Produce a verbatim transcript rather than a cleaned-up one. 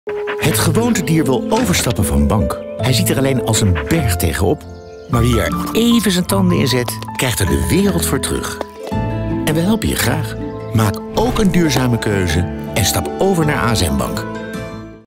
Het gewoontedier wil overstappen van bank. Hij ziet er alleen als een berg tegenop. Maar wie er even zijn tanden in zet, krijgt er de wereld voor terug. En we helpen je graag. Maak ook een duurzame keuze en stap over naar A S M Bank.